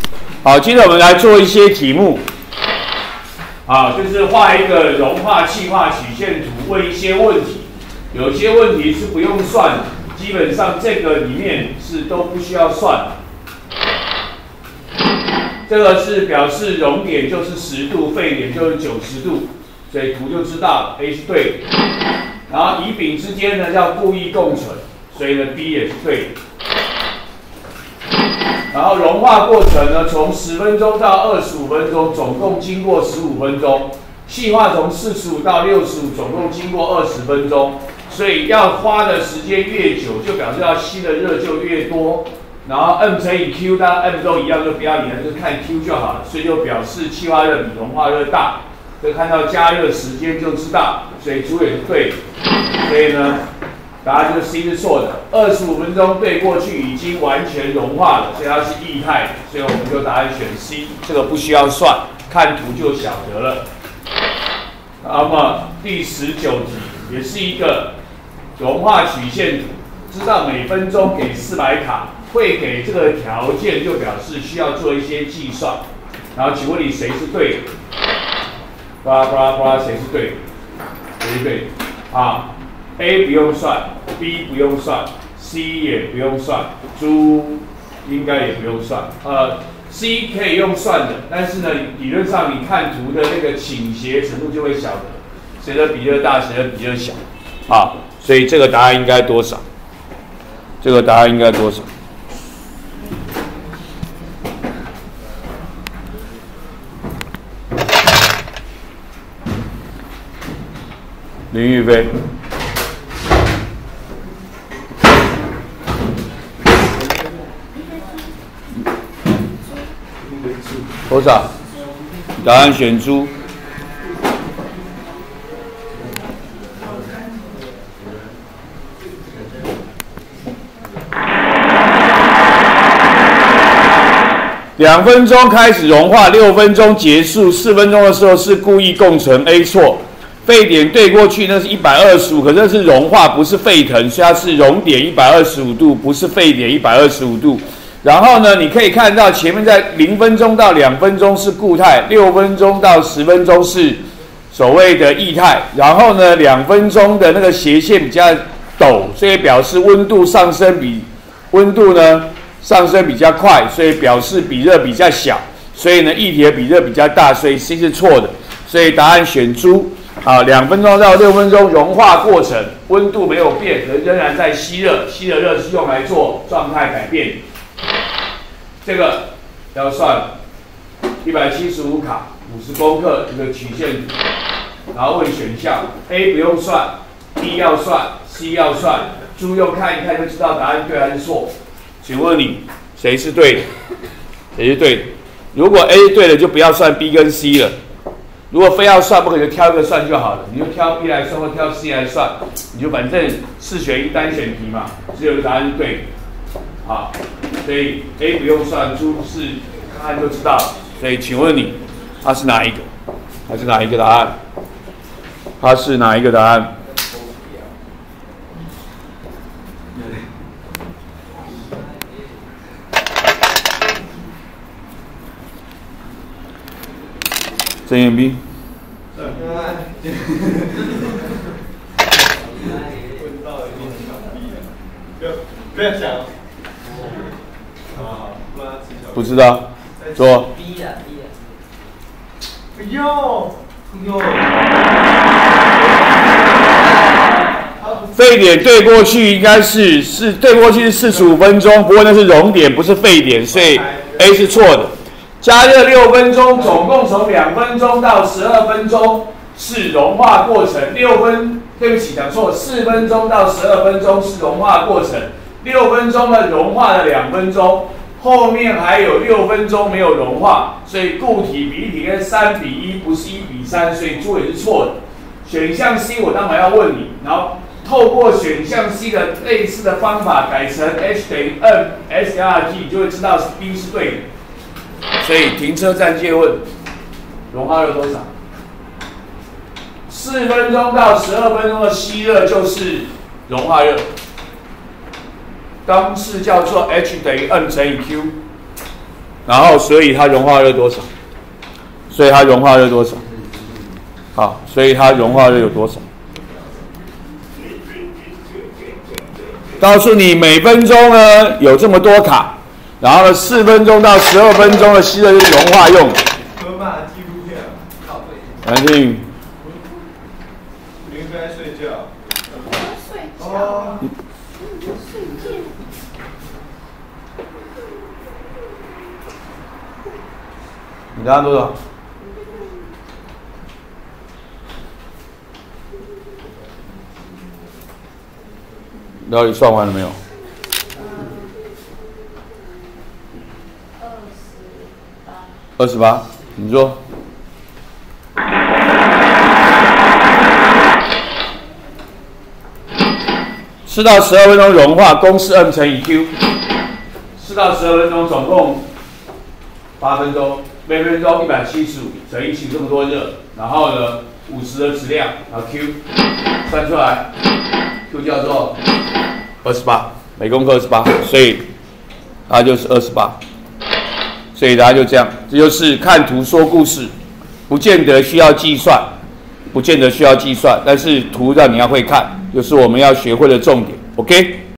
好，接着我们来做一些题目。啊，就是画一个融化气化曲线图，问一些问题。有些问题是不用算的，基本上这个里面是都不需要算的。这个是表示熔点就是10度，沸点就是90度，所以图就知道了 A 是对的。然后乙丙之间呢要故意共存，所以呢 B 也是对的。然后融化过程呢，从10分钟到25分钟，总共经过15分钟；气化从45到65，总共经过20分钟。所以要花的时间越久，就表示要吸的热就越多。然后 M 乘以 Q， 大家 M 都一样，就不要理它，就看 Q 就好了。所以就表示气化热比融化热大。这看到加热时间就知道，所以主也是对的。所以呢，答案就是 C 是错的。25分钟对过去已经完全融化了，所以它是液态的，所以我们就答案选 C。这个不需要算，看图就晓得了。那么第19题也是一个融化曲线图，知道每分钟给400卡，会给这个条件就表示需要做一些计算。然后请问你谁是对的？巴拉巴拉巴拉，谁是对的？谁是对的？啊 ，A 不用算 ，B 不用算 ，C 也不用算，猪应该也不用算。C 可以用算的，但是呢，理论上你看图的那个倾斜程度就会晓得，谁的比热大，谁的比热小。啊，所以这个答案应该多少？这个答案应该多少？林玉飞，多少？答案选猪。2分钟开始融化，6分钟结束，4分钟的时候是故意共存 A 错。沸点对过去那是125，可是那是融化，不是沸腾，所以它是熔点125度，不是沸点125度。然后呢，你可以看到前面在0分钟到2分钟是固态，6分钟到10分钟是所谓的液态。然后呢，2分钟的那个斜线比较陡，所以表示温度上升上升比较快，所以表示比热比较小。所以呢，液体的比热比较大，所以 C 是错的。所以答案选猪。好，2分钟到6分钟融化过程，温度没有变，可仍然在吸热，吸的热是用来做状态改变。这个要算175卡，50公克一个曲线图，然后问选项 A 不用算 ，B 要算 ，C 要算，猪用看一看就知道答案对还是错。请问你谁是对的？谁是对的？如果 A 是对的，就不要算 B 跟 C 了。如果非要算，不可以就挑一个算就好了。你就挑 B 来算，或挑 C 来算，你就反正4选1单选题嘛，只有一个答案是对的。好，所以 A 不用算，猪是看看就知道了。所以请问你，它是哪一个？它是哪一个答案？它是哪一个答案？郑彦斌。 不要想。 不知道。说。 不用。 沸点对过去应该是对过去是45分钟，不过那是熔点，不是沸点，所以 A 是错的。加热6分钟，总共从2分钟到12分钟是融化过程。对不起，讲错了，4分钟到12分钟是融化过程，6分钟呢融化了2分钟，后面还有6分钟没有融化，所以固体比例跟3比1不是1比3，所以猪也是错的。选项 C 我当然要问你，然后透过选项 C 的类似的方法改成 H 等于 M SLRT， 你就会知道 B 是对的。所以停车站借问，融化热多少？4分钟到12分钟的吸热就是融化热，公式叫做 H 等于 M 乘以 Q。 然后所以它融化热多少？所以它融化热多少？好，所以它融化热有多少？告诉你每分钟呢有这么多卡，然后呢4分钟到12分钟的吸热是融化用的。 河马纪录片，靠背。 安静。 你应该睡觉。 我要睡觉。 哦。 我要睡觉。 你答案多少？你到底算完了没有？28。你说。4到12分钟融化，公式 M 乘以 Q。4到12分钟，总共8分钟，每分钟175乘以起这么多热，然后呢50的质量，然后 Q 算出来 ，Q 叫做28，每公克28，所以它就是28。所以大家就这样，这就是看图说故事，不见得需要计算，但是图让你要会看，就是我们要学会的重点。OK。